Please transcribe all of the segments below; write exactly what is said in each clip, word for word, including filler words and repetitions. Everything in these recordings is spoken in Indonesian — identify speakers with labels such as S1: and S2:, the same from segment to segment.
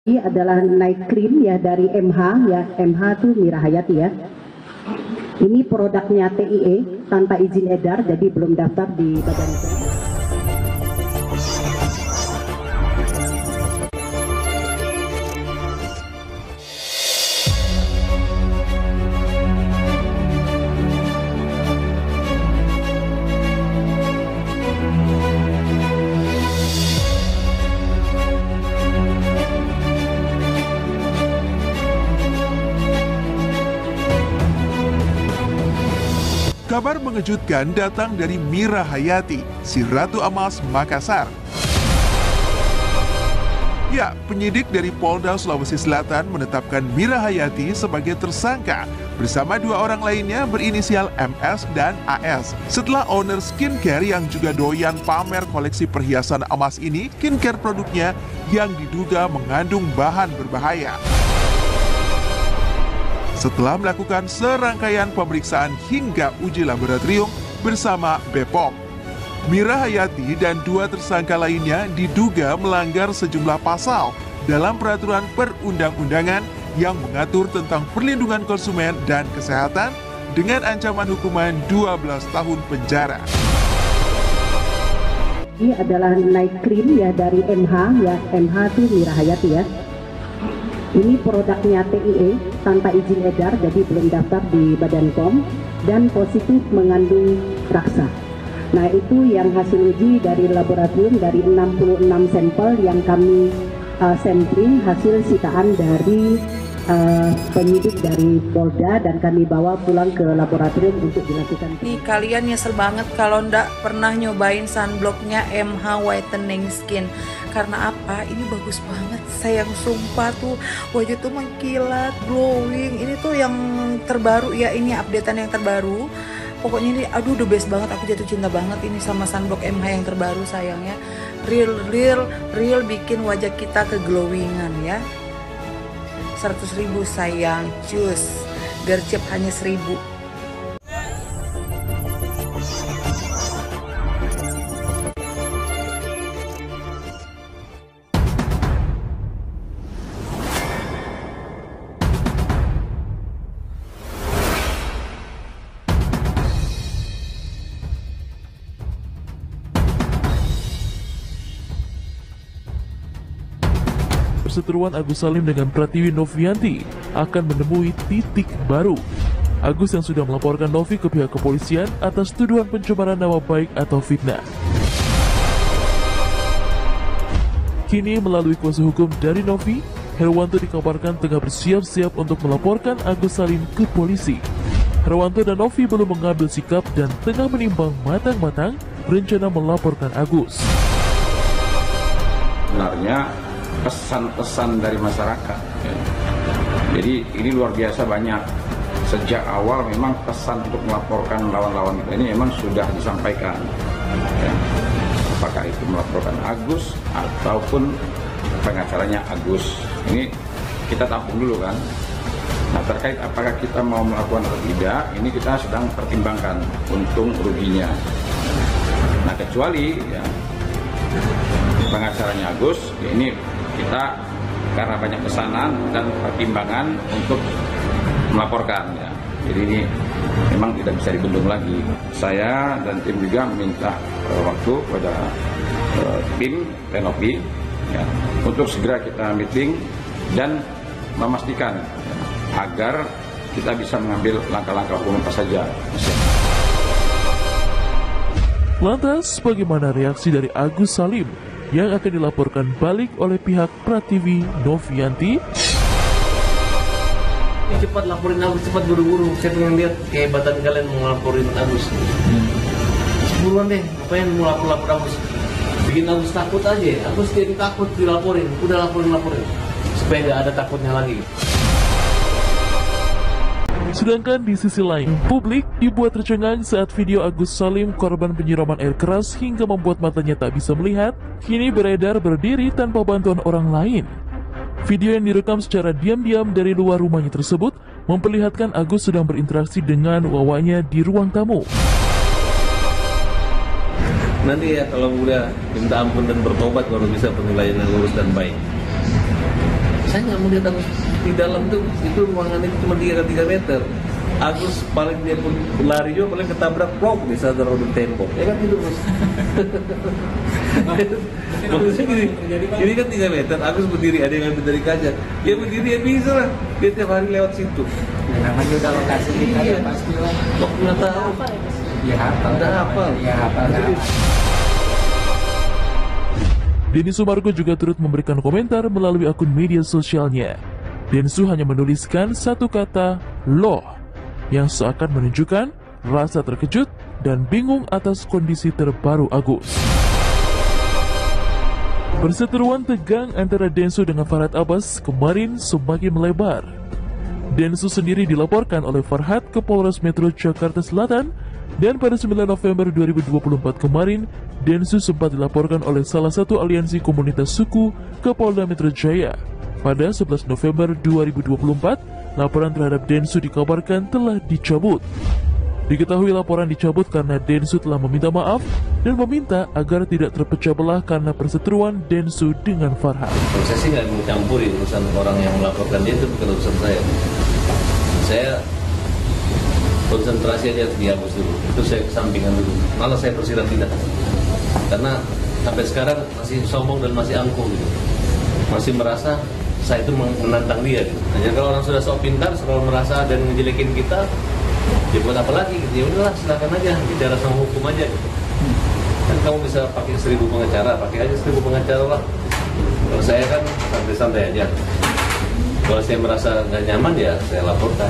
S1: Ini adalah night cream ya dari M H ya, M H itu Mira Hayati ya. Ini produknya T I E tanpa izin edar, jadi belum daftar di Badan P O M.
S2: Kabar mengejutkan datang dari Mira Hayati, si Ratu Amas Makassar. Ya, penyidik dari Polda Sulawesi Selatan menetapkan Mira Hayati sebagai tersangka bersama dua orang lainnya berinisial M S dan A S. Setelah owner skincare yang juga doyan pamer koleksi perhiasan emas ini, skincare produknya yang diduga mengandung bahan berbahaya. Setelah melakukan serangkaian pemeriksaan hingga uji laboratorium bersama B P O M, Mira Hayati dan dua tersangka lainnya diduga melanggar sejumlah pasal dalam peraturan perundang-undangan yang mengatur tentang perlindungan konsumen dan kesehatan dengan ancaman hukuman dua belas tahun penjara.
S1: Ini adalah night cream ya dari M H ya, M H itu Mira Hayati ya. Ini produknya T I E tanpa izin edar, jadi belum daftar di Badan P O M dan positif mengandung raksa. Nah, itu yang hasil uji dari laboratorium dari enam puluh enam sampel yang kami uh, sampling hasil sitaan dari uh, penyidik dari Polda dan kami bawa pulang ke laboratorium untuk dilakukan.
S3: Nih kalian nyesel banget kalau ndak pernah nyobain sunblocknya M H Whitening Skin. Karena apa? Ini bagus banget. Sayang sumpah tuh wajah tuh mengkilat, glowing. Ini tuh yang terbaru ya, ini updatean yang terbaru. Pokoknya ini aduh the best banget, aku jatuh cinta banget ini sama sunblock M H yang terbaru sayangnya. Real real real bikin wajah kita keglowingan ya. seratus ribu sayang, cus. Gercep hanya seribu.
S4: Perseteruan Agus Salim dengan Pratiwi Novianti akan menemui titik baru. Agus yang sudah melaporkan Novi ke pihak kepolisian atas tuduhan pencemaran nama baik atau fitnah. Kini melalui kuasa hukum dari Novi, Herwanto dikabarkan tengah bersiap-siap untuk melaporkan Agus Salim ke polisi. Herwanto dan Novi belum mengambil sikap dan tengah menimbang matang-matang rencana melaporkan Agus.
S5: Sebenarnya pesan-pesan dari masyarakat ya. Jadi ini luar biasa banyak. Sejak awal memang pesan untuk melaporkan lawan-lawan kita ini memang sudah disampaikan ya. Apakah itu melaporkan Agus ataupun pengacaranya Agus, ini kita tampung dulu kan. Nah, terkait apakah kita mau melakukan atau tidak, ini kita sedang pertimbangkan untung ruginya. Nah, kecuali ya pengacaranya Agus ya, ini kita karena banyak pesanan dan pertimbangan untuk melaporkan ya. Jadi ini memang tidak bisa dibendung lagi. Saya dan tim juga meminta uh, waktu pada uh, tim Tenopi ya, untuk segera kita meeting dan memastikan ya, agar kita bisa mengambil langkah-langkah hukum apa saja.
S4: Lantas, bagaimana reaksi dari Agus Salim yang akan dilaporkan balik oleh pihak Pratiwi Novianti?
S6: Cepat laporin Agus, cepat buru-buru. Saya pengen lihat kehebatan kalian mau laporin Agus. Buruan deh, ngapain mau lapor-lapor Agus? Bikin Agus takut aja. Agus jadi takut dilaporin. Udah laporin-laporin supaya nggak ada takutnya lagi.
S4: Sedangkan di sisi lain, publik dibuat tercengang saat video Agus Salim korban penyiraman air keras hingga membuat matanya tak bisa melihat, kini beredar berdiri tanpa bantuan orang lain. Video yang direkam secara diam-diam dari luar rumahnya tersebut memperlihatkan Agus sedang berinteraksi dengan wawanya di ruang tamu.
S6: Nanti ya kalau udah minta ampun dan bertobat baru bisa penilaian yang lurus dan baik. saya nggak melihat Agus di dalam tuh, itu ruangan itu cuma tiga meter. Agus paling dia pun lari juga paling ketabrak plok di saat di tembok, ya kan gitu bos. Maksudnya gini, ini kan tiga meter, Agus berdiri, ada yang ambil dari kaca, dia berdiri ya bisa lah, dia tiap hari lewat situ.
S7: Ya, namanya udah lokasi kita ya pasti lah.
S6: Kok nggak tahu?
S7: Ya hafal,
S6: udah hafal.
S7: Ya hafal.
S4: Denny Sumargo juga turut memberikan komentar melalui akun media sosialnya. Densu hanya menuliskan satu kata, loh, yang seakan menunjukkan rasa terkejut dan bingung atas kondisi terbaru Agus. Perseteruan tegang antara Densu dengan Farhad Abbas kemarin semakin melebar. Densu sendiri dilaporkan oleh Farhad ke Polres Metro Jakarta Selatan, dan pada sembilan November dua ribu dua puluh empat kemarin, Densu sempat dilaporkan oleh salah satu aliansi komunitas suku ke Polda Metro Jaya. Pada sebelas November dua ribu dua puluh empat, laporan terhadap Densu dikabarkan telah dicabut. Diketahui laporan dicabut karena Densu telah meminta maaf dan meminta agar tidak terpecah belah karena perseteruan Densu dengan Farhad.
S6: Saya sih nggak mau campuri urusan orang yang melaporkan dia, itu bukan urusan saya. Saya konsentrasi aja di Agus dulu, itu saya kesampingan dulu. Malah saya persirat tidak, karena sampai sekarang masih sombong dan masih angkuh gitu. Masih merasa saya itu menantang dia gitu. Hanya kalau orang sudah sok pintar, selalu merasa dan ngejelekin kita, ya buat apa lagi gitu. Ya udahlah, silakan aja bicara sama hukum aja gitu. Kan kamu bisa pakai seribu pengacara, pakai aja seribu pengacara lah. Kalau saya kan santai-santai aja. Kalau saya merasa nggak nyaman ya saya laporkan.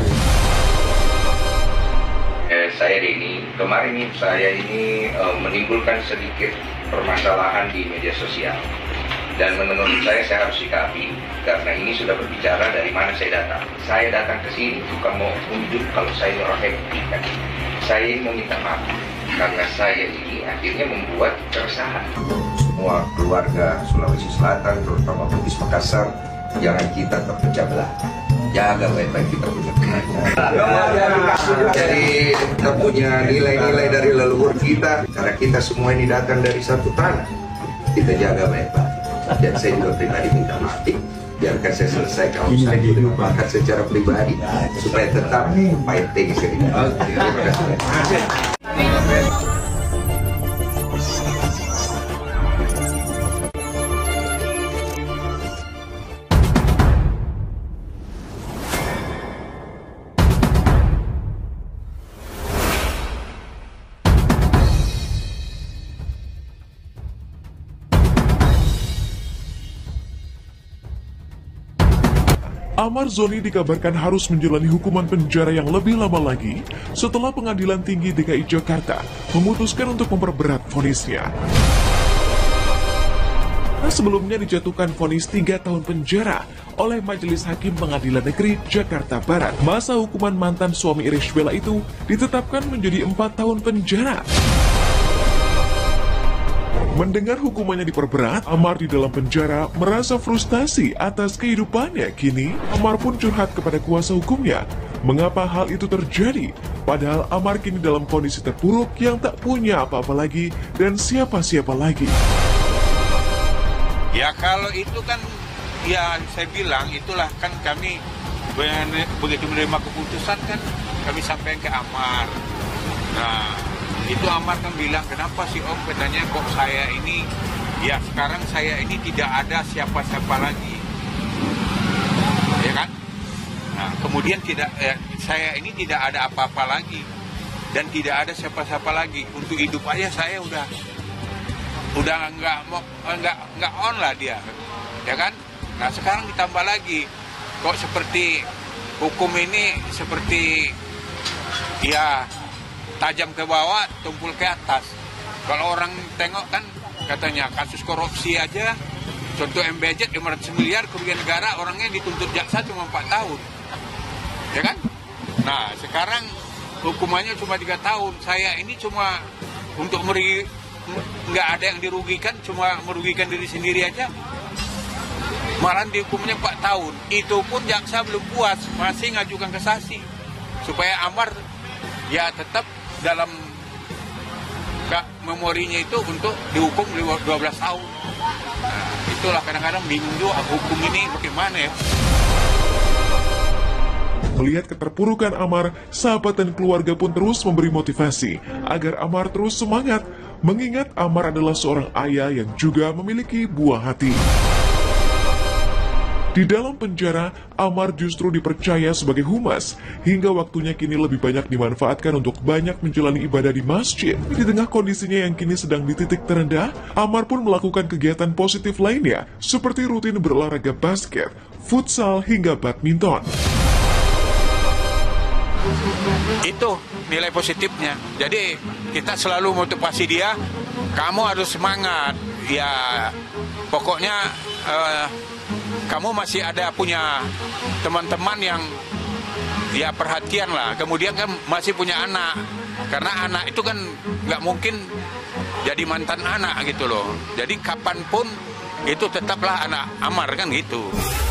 S8: Eh, saya Denny, kemarin ini saya ini eh, menimbulkan sedikit permasalahan di media sosial. Dan menurut saya, saya harus sikapi, karena ini sudah berbicara dari mana saya datang. Saya datang ke sini bukan mau unjuk kalau saya orang happy kan. Saya mau minta maaf, karena saya ini akhirnya membuat keresahan. Semua keluarga Sulawesi Selatan, terutama Bugis Makassar, jangan kita terpecah belah. Jaga baik-baik kita punya pengajar. Jadi kita punya nilai-nilai dari leluhur kita, karena kita semua ini datang dari satu tanah. Kita jaga baik-baik. Dan saya juga pribadi minta maaf, biarkan saya selesaikan urusan itu dengan Farhad secara pribadi supaya tetap fighting sendiri. Terima kasih.
S2: Amar Zoni dikabarkan harus menjalani hukuman penjara yang lebih lama lagi setelah Pengadilan Tinggi D K I Jakarta memutuskan untuk memperberat vonisnya. Sebelumnya dijatuhkan vonis tiga tahun penjara oleh Majelis Hakim Pengadilan Negeri Jakarta Barat. Masa hukuman mantan suami Irish Bella itu ditetapkan menjadi empat tahun penjara. Mendengar hukumannya diperberat, Amar di dalam penjara merasa frustasi atas kehidupannya. Kini, Amar pun curhat kepada kuasa hukumnya mengapa hal itu terjadi. Padahal Amar kini dalam kondisi terpuruk yang tak punya apa-apa lagi dan siapa-siapa lagi.
S9: Ya kalau itu kan, ya saya bilang itulah kan kami begitu menerima keputusan kan kami sampaikan ke Amar. Nah, itu Amar kan bilang, kenapa sih Om, katanya kok saya ini, ya sekarang saya ini tidak ada siapa-siapa lagi, ya kan? Nah, kemudian tidak, eh, saya ini tidak ada apa-apa lagi, dan tidak ada siapa-siapa lagi. Untuk hidup aja saya udah, udah nggak mau, nggak nggak on lah dia, ya kan? Nah sekarang ditambah lagi, kok seperti hukum ini seperti, ya, tajam ke bawah, tumpul ke atas. Kalau orang tengok kan katanya kasus korupsi aja, contoh M B J lima ratus miliar kerugian negara, orangnya dituntut jaksa cuma empat tahun, ya kan? Nah sekarang hukumannya cuma tiga tahun. Saya ini cuma untuk meri, nggak ada yang dirugikan, cuma merugikan diri sendiri aja. Malah dihukumnya empat tahun. Itu pun jaksa belum puas, masih ngajukan kasasi supaya Amar ya tetap dalam memorinya itu untuk dihukum dua belas tahun. Nah, itulah kadang-kadang bingung juga hukum ini bagaimana ya.
S2: Melihat keterpurukan Amar, sahabat dan keluarga pun terus memberi motivasi agar Amar terus semangat, mengingat Amar adalah seorang ayah yang juga memiliki buah hati. Di dalam penjara, Amar justru dipercaya sebagai humas, hingga waktunya kini lebih banyak dimanfaatkan untuk banyak menjalani ibadah di masjid. Di tengah kondisinya yang kini sedang di titik terendah, Amar pun melakukan kegiatan positif lainnya, seperti rutin berolahraga basket, futsal, hingga badminton.
S9: Itu nilai positifnya. Jadi kita selalu motivasi dia, kamu harus semangat. Ya pokoknya uh, kamu masih ada punya teman-teman yang ya perhatian lah. Kemudian kan masih punya anak. Karena anak itu kan nggak mungkin jadi mantan anak gitu loh. Jadi kapanpun itu tetaplah anak Amar kan gitu.